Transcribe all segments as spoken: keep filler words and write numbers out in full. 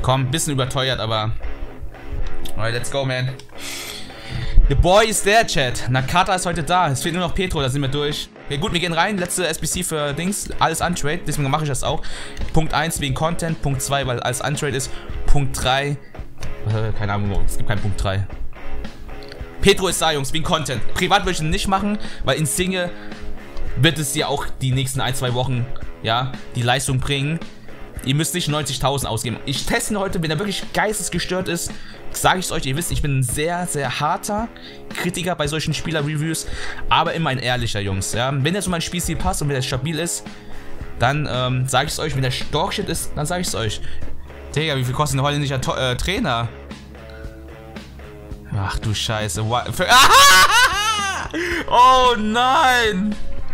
Komm, bisschen überteuert, aber... Alright, let's go, man. The boy is there, Chat. Nakata ist heute da. Es fehlt nur noch Petro, da sind wir durch. Okay, gut, wir gehen rein. Letzte S B C für Dings. Alles untrade, deswegen mache ich das auch. Punkt eins wegen Content. Punkt zwei, weil alles untrade ist. Punkt drei. Äh, keine Ahnung, es gibt keinen Punkt drei. Petro ist da, Jungs, wegen Content. Privat würde ich ihn nicht machen, weil Insigne wird es ja auch die nächsten ein, zwei Wochen, ja, die Leistung bringen. Ihr müsst nicht neunzigtausend ausgeben. Ich teste ihn heute, wenn er wirklich geistesgestört ist, sage ich es euch, ihr wisst, ich bin ein sehr, sehr harter Kritiker bei solchen Spieler-Reviews, aber immer ein ehrlicher, Jungs. Ja? Wenn er so mein Spielstil passt und wenn er stabil ist, dann ähm, sage ich es euch. Wenn der Dogshit ist, dann sage ich es euch. Digga, wie viel kostet ein holländischer To äh, Trainer? Ach du Scheiße. Für oh nein!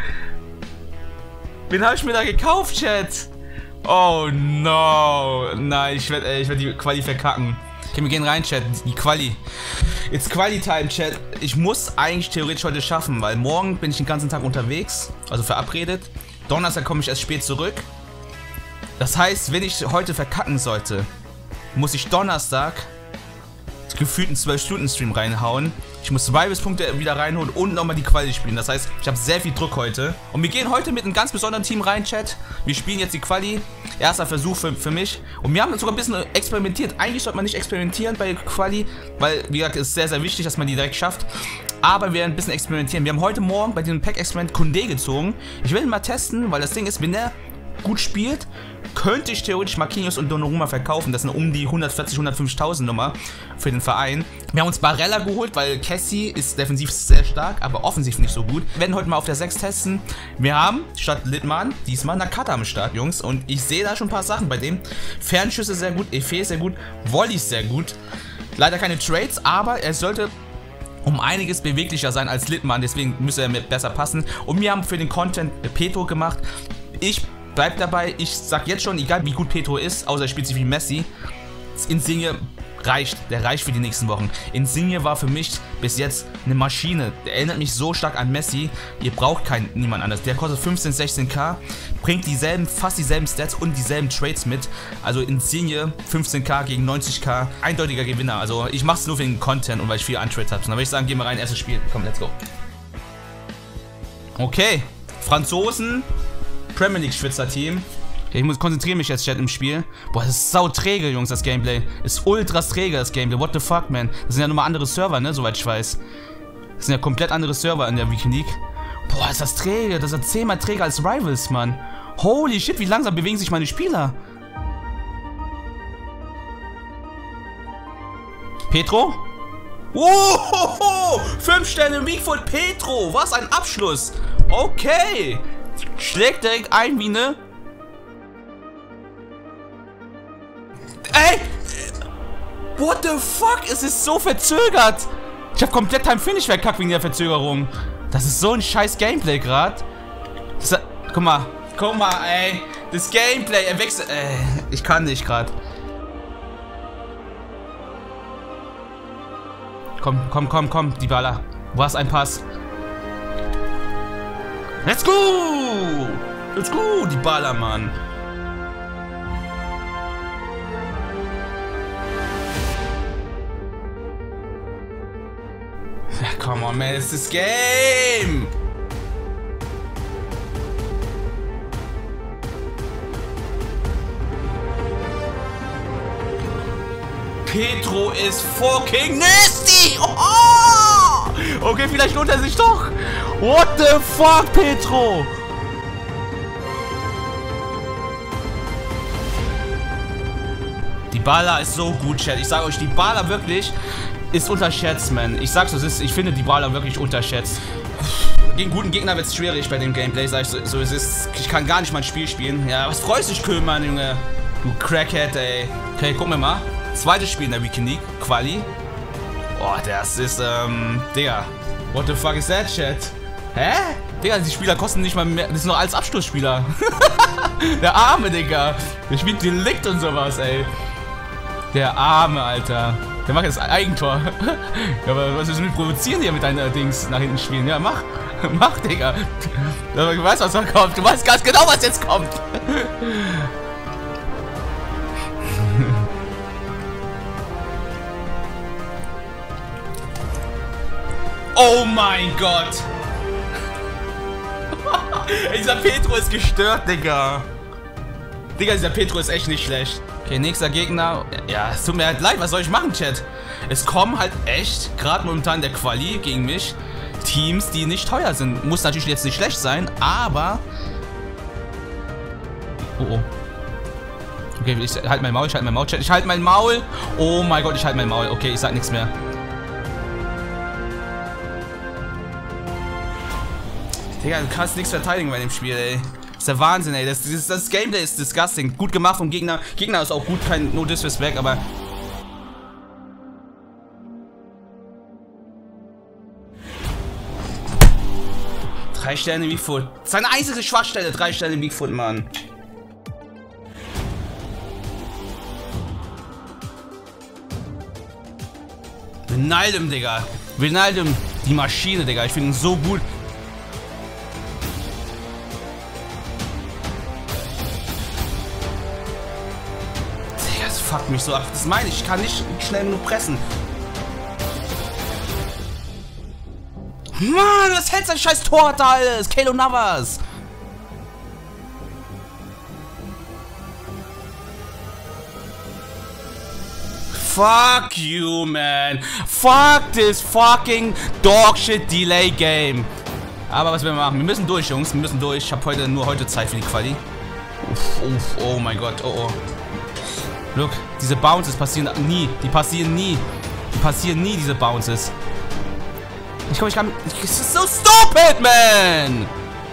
Wen habe ich mir da gekauft, Chat? Oh no. Nein, ich werde ich werd die Quali verkacken. Okay, wir gehen rein, Chat. Die Quali. It's Quali-Time, Chat. Ich muss eigentlich theoretisch heute schaffen, weil morgen bin ich den ganzen Tag unterwegs. Also verabredet. Donnerstag komme ich erst spät zurück. Das heißt, wenn ich heute verkacken sollte, muss ich Donnerstag gefühlt einen zwölf Stunden Stream reinhauen. Ich muss zwei bis Punkte wieder reinholen und nochmal die Quali spielen. Das heißt, ich habe sehr viel Druck heute. Und wir gehen heute mit einem ganz besonderen Team rein, Chat. Wir spielen jetzt die Quali. Erster Versuch für, für mich. Und wir haben sogar ein bisschen experimentiert. Eigentlich sollte man nicht experimentieren bei Quali, weil, wie gesagt, es ist sehr, sehr wichtig, dass man die direkt schafft. Aber wir werden ein bisschen experimentieren. Wir haben heute Morgen bei diesem Pack-Experiment Koundé gezogen. Ich will ihn mal testen, weil das Ding ist, wenn der gut spielt, könnte ich theoretisch Marquinhos und Donnarumma verkaufen. Das sind um die hundertvierzig, hundertfünfzigtausend Nummer für den Verein. Wir haben uns Barella geholt, weil Cassie ist defensiv sehr stark, aber offensiv nicht so gut. Wir werden heute mal auf der sechs testen. Wir haben statt Littmann diesmal Nakata am Start, Jungs. Und ich sehe da schon ein paar Sachen bei dem. Fernschüsse sehr gut, Efe sehr gut, Volleys sehr gut. Leider keine Trades, aber er sollte um einiges beweglicher sein als Littmann. Deswegen müsste er mir besser passen. Und wir haben für den Content Petro gemacht. Ich bleib dabei, ich sag jetzt schon, egal wie gut Petro ist, außer er spielt sich wie Messi, Insigne reicht, der reicht für die nächsten Wochen. Insigne war für mich bis jetzt eine Maschine, der erinnert mich so stark an Messi, ihr braucht keinen, niemand anderes. Der kostet fünfzehn, sechzehn K, bringt dieselben, fast dieselben Stats und dieselben Trades mit, also Insigne fünfzehn K gegen neunzig K, eindeutiger Gewinner, also ich mach's nur wegen Content und weil ich viel Untrades habe. Dann würde ich sagen, gehen wir rein, erstes Spiel, komm, let's go. Okay, Franzosen, Premier League Schwitzer Team. Okay, ich muss konzentrieren mich jetzt, Chat, im Spiel. Boah, das ist sau träge, Jungs, das Gameplay. Ist ultras träge, das Gameplay. What the fuck, man. Das sind ja nochmal andere Server, ne, soweit ich weiß. Das sind ja komplett andere Server in der Weekend League. Boah, ist das träge. Das ist zehnmal träger als Rivals, Mann. Holy shit, wie langsam bewegen sich meine Spieler. Petro? Oh, fünf Sterne Weakfoot Petro. Was ein Abschluss. Okay. Schlägt direkt ein wie ne. Ey! What the fuck? Es ist so verzögert. Ich habe komplett Time Finish verkackt wegen der Verzögerung. Das ist so ein scheiß Gameplay gerade. Guck mal. Guck mal, ey. Das Gameplay, er wechselt. Ey, ich kann nicht gerade. Komm, komm, komm, komm, Dybala. Wo hast ein Pass? Let's go! Let's go, Dybala, Mann. Come on, man, it's this game! Petro ist fucking nasty! Oh! Okay, vielleicht lohnt er sich doch! What the fuck, Petro? Dybala ist so gut, Chat. Ich sage euch, Dybala wirklich ist unterschätzt, man. Ich sag's, es ist, ich finde Dybala wirklich unterschätzt. Gegen guten Gegner wird es schwierig bei dem Gameplay, sag ich so, so es ist. Ich kann gar nicht mein Spiel spielen. Ja, was freust du dich, Köhlmann, Junge? Du Crackhead, ey. Okay, gucken wir mal. Zweites Spiel in der Weekend League, Quali. Boah, das ist, ähm, Digga. What the fuck is that, Chat? Hä? Digga, die Spieler kosten nicht mal mehr. Das sind noch alles Abschlussspieler. Der Arme, Digga. Der spielt Delikt und sowas, ey. Der Arme, Alter. Der macht jetzt ein Eigentor. Ja, aber was willst du mit provozieren hier mit deinen Dings nach hinten spielen? Ja, mach. Mach, Digga. Du weißt, was da kommt. Du weißt ganz genau, was jetzt kommt. Oh mein Gott. Dieser Petro ist gestört, Digga. Digga, dieser Petro ist echt nicht schlecht. Okay, nächster Gegner. Ja, es tut mir halt leid, was soll ich machen, Chat? Es kommen halt echt, gerade momentan in der Quali gegen mich, Teams, die nicht teuer sind. Muss natürlich jetzt nicht schlecht sein, aber... Oh, oh. Okay, ich halte mein Maul, ich halte mein Maul, Chat. Ich halte mein Maul. Oh mein Gott, ich halte mein Maul. Okay, ich sag nichts mehr. Digga, du kannst nichts verteidigen bei dem Spiel, ey. Das ist der Wahnsinn, ey. Das, das, das Gameplay ist disgusting. Gut gemacht vom Gegner. Gegner ist auch gut, kein No Disrespect, aber... Drei Sterne Weakfoot. Seine einzige Schwachstelle, drei Sterne Weakfoot, Mann. Wijnaldum, Digga. Wijnaldum, die Maschine, Digga. Ich finde ihn so gut. Digga, das fuckt mich so ab. Das meine ich. Ich kann nicht schnell genug pressen. Mann, was hält sein scheiß Tor da alles? Keylor Navas. Fuck you, man. Fuck this fucking dogshit Delay Game. Aber was wir machen? Wir müssen durch, Jungs. Wir müssen durch. Ich habe heute nur heute Zeit für die Quali. Uff, uff, oh mein Gott. Oh, oh. Look, diese Bounces passieren nie. Die passieren nie. Die passieren nie, diese Bounces. Ich komm, ich kann... Das ist so stupid, man!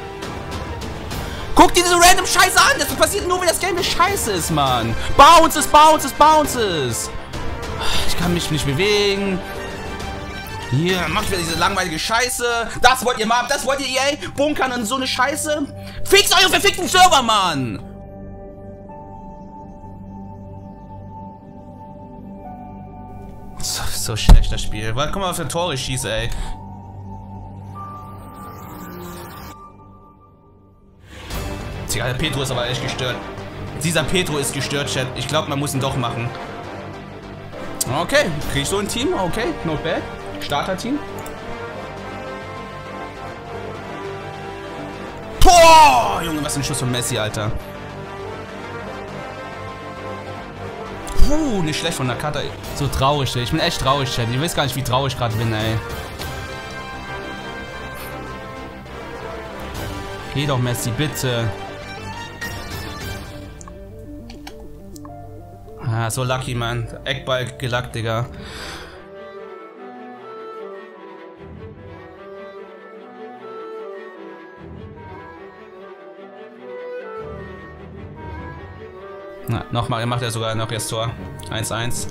Guck dir diese random Scheiße an! Das passiert nur, wenn das Game scheiße ist, Mann! Bounces, Bounces, Bounces! Ich kann mich nicht bewegen. Hier, mach ich wieder diese langweilige Scheiße. Das wollt ihr machen, das wollt ihr, E A? Bunkern und so eine Scheiße? Fix euren verfickten Server, Mann! So, so schlecht das Spiel. Guck mal, was für Tore ich schieße, ey. Der Petro ist aber echt gestört. Dieser Petro ist gestört, Chat. Ich glaube, man muss ihn doch machen. Okay, krieg ich so ein Team? Okay, not bad. Starter-Team. Tor! Junge, was ein Schuss von Messi, Alter. Puh, nicht schlecht von Nakata. So traurig, ey. Ich bin echt traurig, Chat. Ich weiß gar nicht, wie traurig ich gerade bin, ey. Geh doch, Messi, bitte. Ah, so lucky, man. Eckball gelackt, Digga. Na, nochmal, er macht ja sogar noch das Tor. eins eins.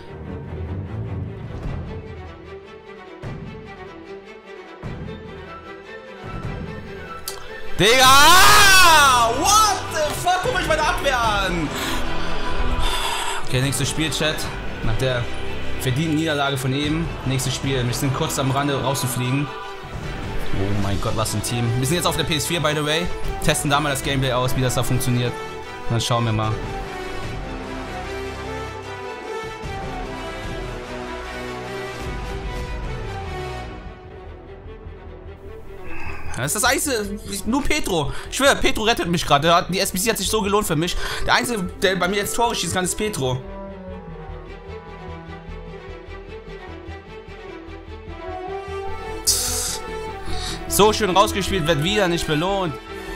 Digga! What the fuck? Guck mich meine Abwehr an! Okay, nächstes Spiel, Chat. Nach der verdienten Niederlage von eben. Nächstes Spiel. Wir sind kurz am Rande rauszufliegen. Oh mein Gott, was ein Team. Wir sind jetzt auf der P S vier, by the way. Testen da mal das Gameplay aus, wie das da funktioniert. Dann schauen wir mal. Das ist das Einzige, nur Petro. Ich schwöre, Petro rettet mich gerade. Die S B C hat sich so gelohnt für mich. Der Einzige, der bei mir jetzt Tore schießen kann, ist Petro. So schön rausgespielt, wird wieder nicht belohnt.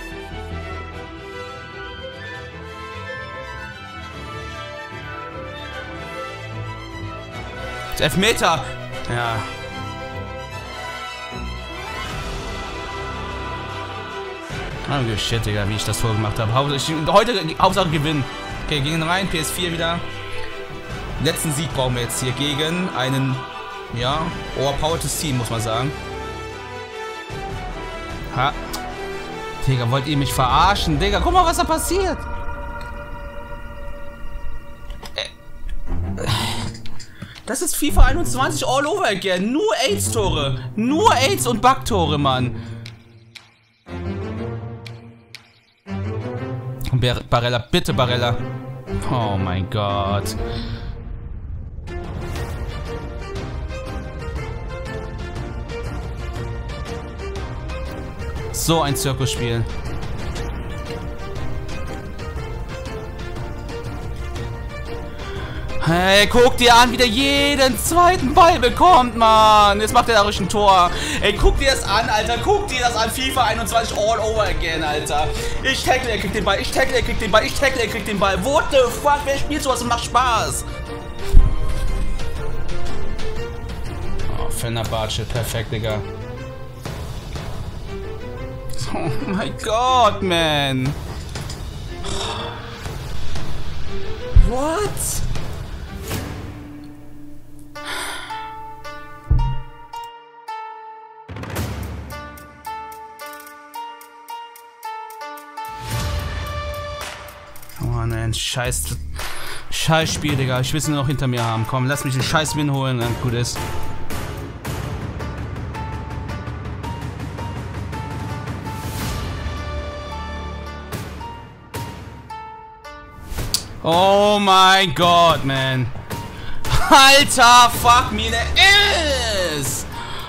Elfmeter. Ja. Oh shit, Digga, wie ich das vorgemacht habe. Heute Hauptsache gewinnen. Okay, gehen rein, P S vier wieder. Letzten Sieg brauchen wir jetzt hier gegen einen, ja, overpowertes Team, muss man sagen. Ha. Digga, wollt ihr mich verarschen? Digga, guck mal, was da passiert. Das ist FIFA einundzwanzig all over again. Nur AIDS-Tore. Nur AIDS- und Bug-Tore, Mann. Barella, bitte Barella. Oh mein Gott. So ein Zirkusspiel. Hey, guck dir an, wie der jeden zweiten Ball bekommt, Mann. Jetzt macht er dadurch ein Tor. Ey, guck dir das an, Alter. Guck dir das an. FIFA einundzwanzig all over again, Alter. Ich tackle, er kriegt den Ball. Ich tackle, er kriegt den Ball. Ich tackle, er kriegt den Ball. What the fuck? Wer spielt sowas und macht Spaß? Oh, Fenerbahce. Perfekt, Digga. Oh mein Gott, man. What? Oh nein, scheiß, scheiß Spiel, Digga. Ich will es nur noch hinter mir haben. Komm, lass mich den scheiß Win holen, dann gut ist. Oh mein Gott, man. Alter, fuck me, der ist.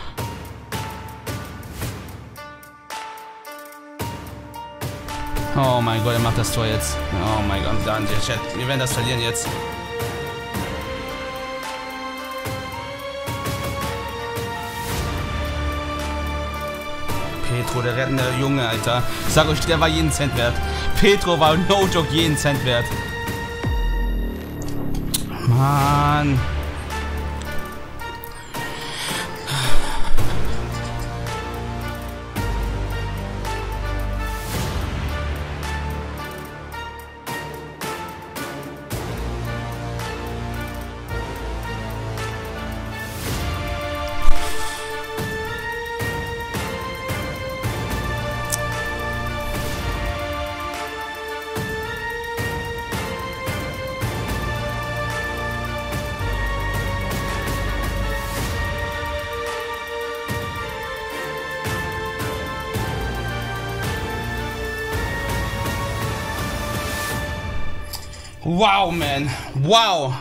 Oh mein Gott, er macht das Tor jetzt. Oh mein Gott, dann, Chat, wir werden das verlieren jetzt. Petro, der rettende Junge, Alter. Ich sag euch, der war jeden Cent wert. Petro war no joke jeden Cent wert. Mann. Wow, man. Wow.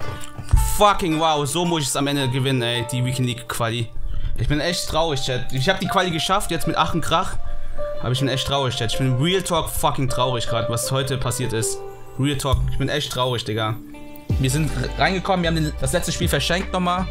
Fucking wow. So muss ich es am Ende gewinnen, ey. Die Weekend League Quali. Ich bin echt traurig, Chat. Ich habe die Quali geschafft, jetzt mit Ach und Krach. Aber ich bin echt traurig, Chat. Ich bin Real Talk fucking traurig gerade, was heute passiert ist. Real Talk. Ich bin echt traurig, Digga. Wir sind reingekommen, wir haben den, das letzte Spiel verschenkt nochmal.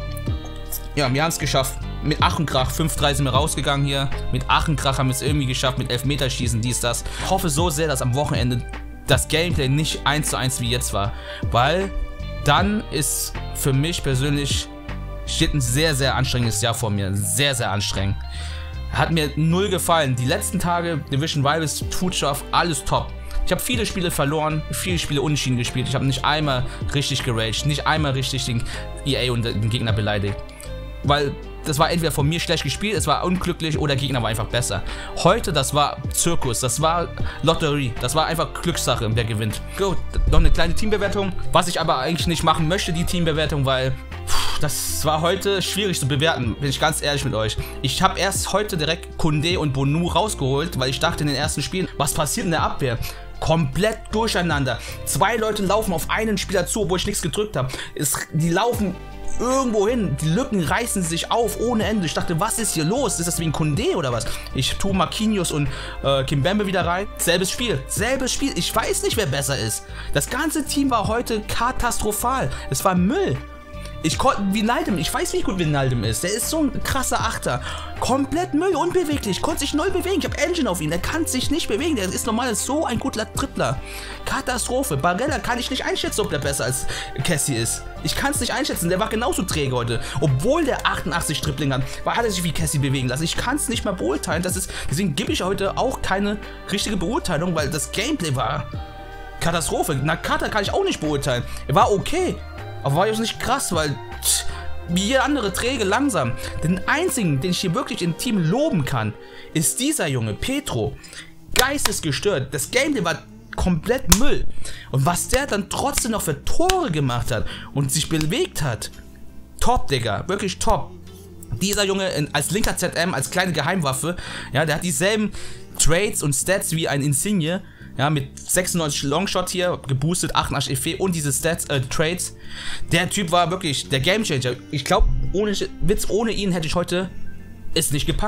Ja, wir haben es geschafft. Mit Ach und Krach. fünf drei sind wir rausgegangen hier. Mit Ach und Krach haben wir es irgendwie geschafft. Mit Elfmeterschießen, dies, das. Ich hoffe so sehr, dass am Wochenende das Gameplay nicht eins zu eins wie jetzt war, weil dann ist für mich persönlich steht ein sehr, sehr anstrengendes Jahr vor mir, sehr, sehr anstrengend. Hat mir null gefallen. Die letzten Tage, Division Rivals, Tuchov, alles top. Ich habe viele Spiele verloren, viele Spiele unentschieden gespielt. Ich habe nicht einmal richtig geraged, nicht einmal richtig den E A und den Gegner beleidigt, weil das war entweder von mir schlecht gespielt, es war unglücklich oder der Gegner war einfach besser. Heute, das war Zirkus, das war Lotterie, das war einfach Glückssache, wer gewinnt. Gut, noch eine kleine Teambewertung, was ich aber eigentlich nicht machen möchte, die Teambewertung, weil pff, das war heute schwierig zu bewerten, bin ich ganz ehrlich mit euch. Ich habe erst heute direkt Koundé und Bonu rausgeholt, weil ich dachte in den ersten Spielen, was passiert in der Abwehr? Komplett durcheinander. Zwei Leute laufen auf einen Spieler zu, obwohl ich nichts gedrückt habe. Die laufen irgendwo hin, die Lücken reißen sich auf ohne Ende. Ich dachte, was ist hier los? Ist das wegen Koundé oder was? Ich tue Marquinhos und äh, Kimpembe wieder rein. Selbes Spiel, selbes Spiel. Ich weiß nicht, wer besser ist. Das ganze Team war heute katastrophal. Es war Müll. Ich konnte, Wijnaldum, ich weiß, wie gut Wijnaldum ist. Der ist so ein krasser Achter. Komplett Müll, unbeweglich. Konnte sich null bewegen. Ich habe Engine auf ihn. Der kann sich nicht bewegen. Der ist normal so ein guter Trippler. Katastrophe. Barella kann ich nicht einschätzen, ob der besser als Cassie ist. Ich kann es nicht einschätzen. Der war genauso träge heute. Obwohl der achtundachtzig Tripling hat, hat er sich wie Cassie bewegen lassen. Ich kann es nicht mal beurteilen. Das ist, deswegen gebe ich heute auch keine richtige Beurteilung, weil das Gameplay war Katastrophe. Nakata kann ich auch nicht beurteilen. Er war okay. Aber war jetzt nicht krass, weil tsch, wie jeder andere träge, langsam. Den einzigen, den ich hier wirklich im Team loben kann, ist dieser Junge, Petro. Geistesgestört. Das Gameplay war komplett Müll. Und was der dann trotzdem noch für Tore gemacht hat und sich bewegt hat, top, Digga. Wirklich top. Dieser Junge in, als linker Z M, als kleine Geheimwaffe, ja, der hat dieselben Trades und Stats wie ein Insigne. Ja, mit sechsundneunzig Longshot hier, geboostet, achtundachtzig F P und diese Stats, äh, Trades. Der Typ war wirklich der Gamechanger. Ich glaube, ohne Witz, ohne ihn hätte ich heute es nicht gepackt.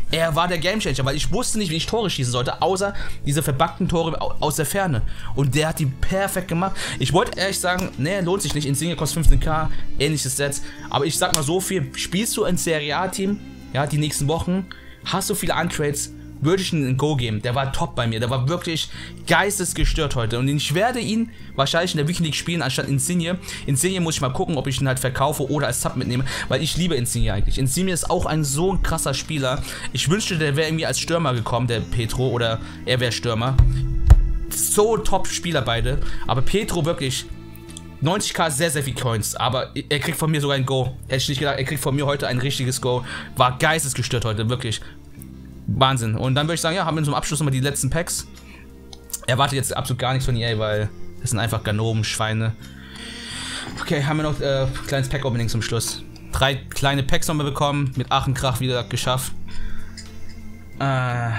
Er war der Gamechanger, weil ich wusste nicht, wie ich Tore schießen sollte, außer diese verbackten Tore aus der Ferne. Und der hat die perfekt gemacht. Ich wollte ehrlich sagen, ne, lohnt sich nicht. Insigne kostet fünfzehn K, ähnliches Sets. Aber ich sag mal so viel, spielst du ein Serie A-Team, ja, die nächsten Wochen, hast du viele Untrades, würde ich einen Go geben. Der war top bei mir. Der war wirklich geistesgestört heute. Und ich werde ihn wahrscheinlich in der Weekend League spielen, anstatt Insigne. Insigne muss ich mal gucken, ob ich ihn halt verkaufe oder als Sub mitnehme, weil ich liebe Insigne eigentlich. Insigne ist auch ein so ein krasser Spieler. Ich wünschte, der wäre irgendwie als Stürmer gekommen, der Petro, oder er wäre Stürmer. So top Spieler beide. Aber Petro wirklich neunzig K, sehr, sehr viel Coins, aber er kriegt von mir sogar ein Go. Hätte ich nicht gedacht, er kriegt von mir heute ein richtiges Go. War geistesgestört heute, wirklich. Wahnsinn. Und dann würde ich sagen, ja, haben wir zum Abschluss nochmal die letzten Packs. Erwarte jetzt absolut gar nichts von E A, weil das sind einfach Ganoven, Schweine. Okay, haben wir noch äh, ein kleines Pack-Opening zum Schluss. Drei kleine Packs nochmal bekommen, mit Ach und Krach wieder geschafft. Äh.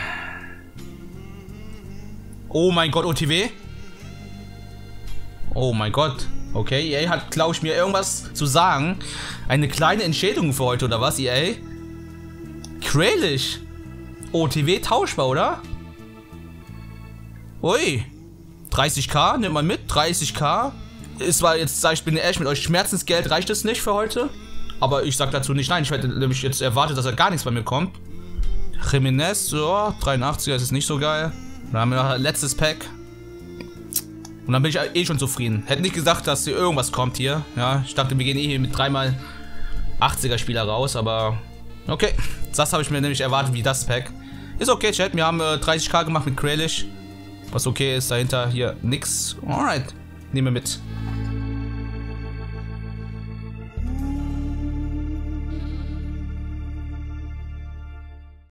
Oh mein Gott, O T W? Oh mein Gott. Okay, E A hat, glaube ich, mir irgendwas zu sagen. Eine kleine Entschädigung für heute, oder was, E A? Kralish. O T W tauschbar, oder? Ui. dreißig K, nimmt man mit. dreißig K. Es war jetzt, sag ich, bin ehrlich mit euch, Schmerzensgeld reicht es nicht für heute. Aber ich sag dazu nicht nein. Ich hätte nämlich jetzt erwartet, dass er gar nichts bei mir kommt. Jimenez, so, dreiundachtziger ist es nicht so geil. Dann haben wir noch ein letztes Pack. Und dann bin ich eh schon zufrieden. Hätte nicht gesagt, dass hier irgendwas kommt hier. Ja, ich dachte, wir gehen eh hier mit dreimal achtziger Spieler raus, aber okay. Das habe ich mir nämlich erwartet, wie das Pack. Ist okay, Chat. Wir haben äh, dreißig K gemacht mit Kralish. Was okay ist, dahinter hier nix. Alright. Nehmen wir mit.